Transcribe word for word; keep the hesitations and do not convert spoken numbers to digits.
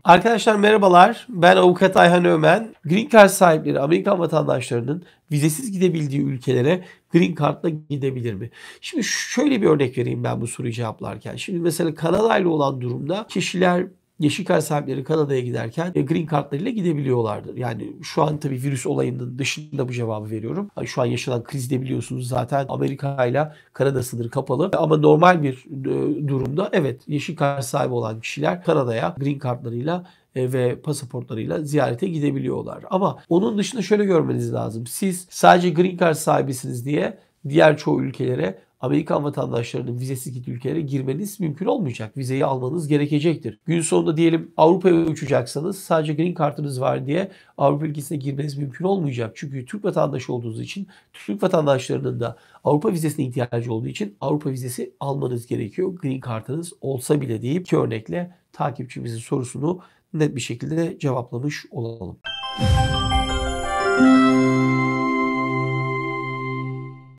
Arkadaşlar merhabalar. Ben Avukat Ayhan Ömen. Green Card sahipleri Amerikan vatandaşlarının vizesiz gidebildiği ülkelere Green Card'la gidebilir mi? Şimdi şöyle bir örnek vereyim ben bu soruyu cevaplarken. Şimdi mesela Kanada ile olan durumda kişiler Yeşil Kart sahipleri Kanada'ya giderken e, Green Card'larıyla gidebiliyorlardı. Yani şu an tabii virüs olayının dışında bu cevabı veriyorum. Hani şu an yaşanan krizde biliyorsunuz zaten Amerika ile Kanada sınırı kapalı. Ama normal bir e, durumda evet Yeşil Kart sahibi olan kişiler Kanada'ya Green Card'larıyla e, ve pasaportlarıyla ziyarete gidebiliyorlar. Ama onun dışında şöyle görmeniz lazım. Siz sadece Green Card sahibisiniz diye diğer çoğu ülkelere Amerikan vatandaşlarının vizesiz gittiği ülkelere girmeniz mümkün olmayacak. Vizeyi almanız gerekecektir. Gün sonunda diyelim Avrupa'ya uçacaksanız sadece Green Card'ınız var diye Avrupa ülkesine girmeniz mümkün olmayacak. Çünkü Türk vatandaşı olduğunuz için Türk vatandaşlarının da Avrupa vizesine ihtiyacı olduğu için Avrupa vizesi almanız gerekiyor. Green Card'ınız olsa bile deyip iki örnekle takipçimizin sorusunu net bir şekilde cevaplamış olalım.